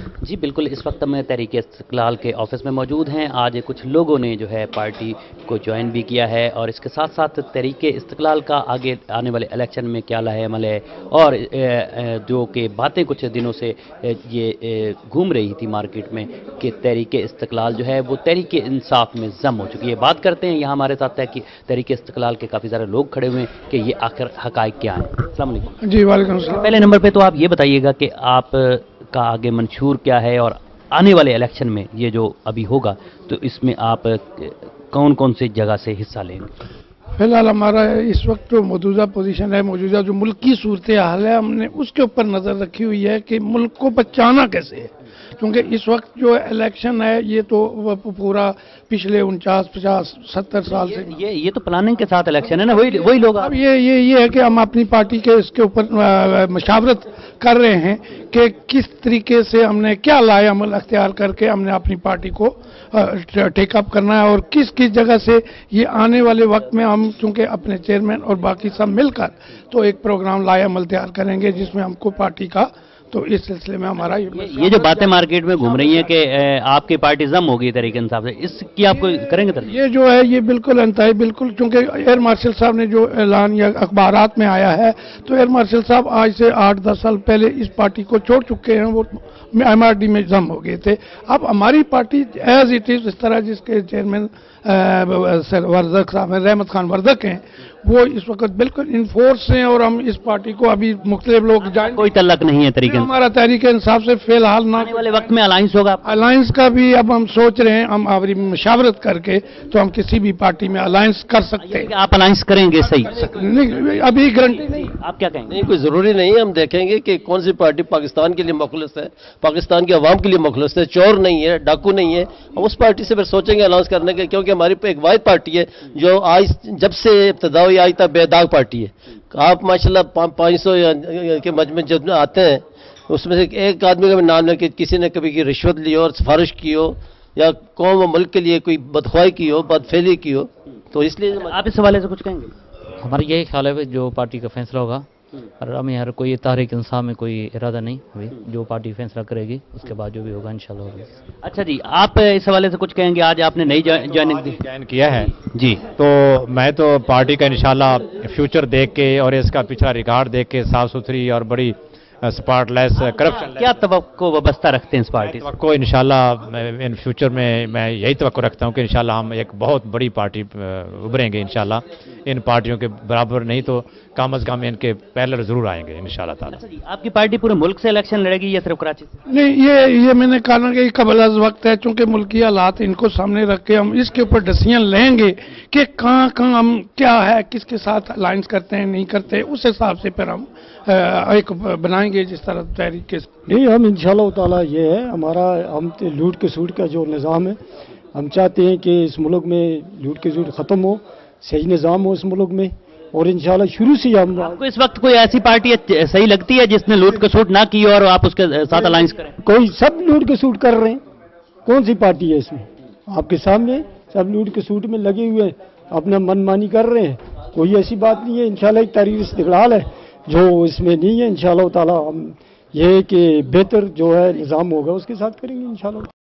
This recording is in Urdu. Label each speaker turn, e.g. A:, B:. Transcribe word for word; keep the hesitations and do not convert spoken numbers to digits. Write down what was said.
A: جی بالکل، اس وقت میں تحریک استقلال کے آفس میں موجود ہیں۔ آج کچھ لوگوں نے جو ہے پارٹی کو جوائن بھی کیا ہے، اور اس کے ساتھ ساتھ تحریک استقلال کا آگے آنے والے الیکشن میں کیا لاہ عمل ہے، اور جو کہ باتیں کچھ دنوں سے یہ گھوم رہی تھی مارکیٹ میں کہ تحریک استقلال جو ہے وہ تحریک انصاف میں ضم ہو چکی ہے۔ بات کرتے ہیں، یہاں ہمارے ساتھ ہے کہ تحریک استقلال کے کافی سارے لوگ کھڑے ہوئے ہیں کہ یہ آخر حقائق کیا ہیں۔ السلام علیکم۔
B: جی وعلیکم السلام۔
A: پہلے نمبر پہ تو آپ یہ بتائیے گا کہ آپ کا آگے منشور کیا ہے، اور آنے والے الیکشن میں یہ جو ابھی ہوگا تو اس میں آپ کون کون سی جگہ سے حصہ لیں گے؟
B: فی الحال ہمارا اس وقت جو موجودہ پوزیشن ہے، موجودہ جو ملک کی صورتحال ہے، ہم نے اس کے اوپر نظر رکھی ہوئی ہے کہ ملک کو بچانا کیسے ہے، کیونکہ اس وقت جو الیکشن ہے یہ تو پورا پچھلے انچاس پچاس ستر سال سے
A: یہ یہ تو پلاننگ کے ساتھ الیکشن ہے نا، وہی وہی لوگ
B: اب یہ یہ یہ ہے کہ ہم اپنی پارٹی کے اس کے اوپر مشاورت کر رہے ہیں کہ کس طریقے سے ہم نے کیا لائے عمل اختیار کر کے ہم نے اپنی پارٹی کو ٹیک اپ کرنا ہے، اور کس کس جگہ سے یہ آنے والے وقت میں ہم چونکہ اپنے چیئرمین اور باقی سب مل کر تو ایک پروگرام لائے عمل تیار کریں گے جس میں ہم کو پارٹی کا، تو اس سلسلے میں ہمارا
A: یہ جو باتیں مارکیٹ میں گھوم رہی ہیں کہ آپ کی پارٹی ضم ہوگی طریقے انصاف سے، اس کی آپ کو کریں گے؟
B: یہ جو ہے یہ بالکل انتہائی بالکل، چونکہ ایئر مارشل صاحب نے جو اعلان یا اخبارات میں آیا ہے تو ایئر مارشل صاحب آج سے آٹھ دس سال پہلے اس پارٹی کو چھوڑ چکے ہیں، وہ ایم آر ڈی میں ضم ہو گئے تھے۔ اب ہماری پارٹی ایز اٹ از، اس طرح جس کے چیئرمین ورزق صاحب ہیں، رحمت خان ورزق ہیں، وہ اس وقت بالکل انفورس ہیں، اور ہم اس پارٹی کو ابھی مختلف لوگ جائیں،
A: کوئی تعلق نہیں ہے طریقے
B: ہمارا تحریک انصاف سے فی الحال نہ
A: آنے والے وقت میں الائنس ہوگا۔
B: الائنس کا بھی اب ہم سوچ رہے ہیں، ہم آوری مشاورت کر کے تو ہم کسی بھی پارٹی میں الائنس کر سکتے ہیں۔
A: آپ الائنس کریں گے؟ صحیح،
B: نہیں ابھی گارنٹی نہیں۔
A: آپ کیا کہیں گے؟
C: نہیں، کوئی ضروری نہیں ہے، ہم دیکھیں گے کہ کون سی پارٹی پاکستان کے لیے مخلص ہے، پاکستان کے عوام کے لیے مخلص ہے، چور نہیں ہے، ڈاکو نہیں ہے، ہم اس پارٹی سے پھر سوچیں گے الانس کرنے کے، کیونکہ ہماری پہ ایک واحد پارٹی ہے جو آج جب سے ابتدا ہوئی آج تک بے داغ پارٹی ہے۔ آپ ماشاءاللہ پانچ سو کے مجمع جب آتے ہیں اس میں سے ایک آدمی کا بھی نام لے کہ کسی نے کبھی کی رشوت لی ہو اور سفارش کی ہو یا قوم و ملک کے لیے کوئی بدخواہی کی ہو، بدفعلی کی ہو، تو اس لیے
A: آپ اس حوالے سے کچھ کہیں گے؟
D: ہمارا یہی خیال ہے جو پارٹی کا فیصلہ ہوگا، اور ہمیں ہر کوئی تحریک انصاف میں کوئی ارادہ نہیں ہوئی، جو پارٹی فیصلہ کرے گی اس کے بعد جو بھی ہوگا انشاءاللہ ہوگا۔
A: اچھا جی، آپ اس حوالے سے کچھ کہیں گے؟ آج آپ نے نئی جوائننگ دی
E: جوائن کیا ہے
A: جی،
E: تو میں تو پارٹی کا انشاءاللہ فیوچر دیکھ کے اور اس کا پچھلا ریکارڈ دیکھ کے صاف ستھری اور بڑی سپارٹ لیس کرپشن
A: کیا توقع وابستہ رکھتے ہیں اس پارٹی سے؟
E: توقع انشاءاللہ ان فیوچر میں میں یہی توقع رکھتا ہوں کہ انشاءاللہ ہم ایک بہت بڑی پارٹی ابھریں گے انشاءاللہ، ان پارٹیوں کے برابر نہیں تو کم از کم ان کے پیلر ضرور آئیں گے انشاءاللہ تعالی۔
A: اچھا جی، آپ کی پارٹی پورے ملک سے الیکشن لڑے گی یا صرف کراچی سے؟
B: نہیں، یہ یہ میں نے کہا نا کہ قبل از وقت ہے، چونکہ ملکی حالات ان کو سامنے رکھ کے ہم اس کے اوپر ڈیسیژن لیں گے کہ کہاں کہاں ہم کیا ہے، کس کے ساتھ الائنس کرتے ہیں نہیں کرتے، اس حساب سے پھر ہم ایک بنائیں گے جس طرح تحریک کے۔
F: نہیں، ہم انشاءاللہ تعالی یہ ہے ہمارا، ہم لوٹ کے سوٹ کا جو نظام ہے ہم چاہتے ہیں کہ اس ملک میں لوٹ کے سوٹ ختم ہو، صحیح نظام ہو اس ملک میں، اور انشاءاللہ شروع سے ہم
A: آپ کو اس وقت کوئی ایسی پارٹی صحیح لگتی ہے جس نے لوٹ کے سوٹ نہ کی اور آپ اس کے ساتھ الائنس کریں؟
F: کوئی سب لوٹ کے سوٹ کر رہے ہیں، کون سی پارٹی ہے اس میں؟ آپ کے سامنے سب لوٹ کے سوٹ میں لگے ہوئے ہیں، اپنا من مانی کر رہے ہیں، کوئی ایسی بات نہیں ہے۔ انشاءاللہ ایک تحریک استقلال ہے جو اس میں نہیں ہے، انشاءاللہ تعالی ہم یہ کہ بہتر جو ہے نظام ہوگا اس کے ساتھ کریں گے انشاءاللہ۔